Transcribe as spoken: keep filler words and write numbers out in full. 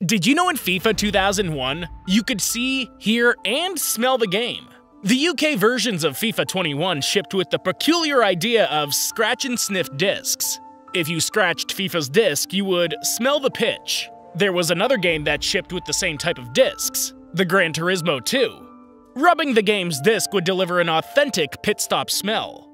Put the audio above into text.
Did you know in FIFA two thousand one, you could see, hear, and smell the game? The U K versions of FIFA twenty-one shipped with the peculiar idea of scratch and sniff discs. If you scratched FIFA's disc, you would smell the pitch. There was another game that shipped with the same type of discs, the Gran Turismo two. Rubbing the game's disc would deliver an authentic pit stop smell.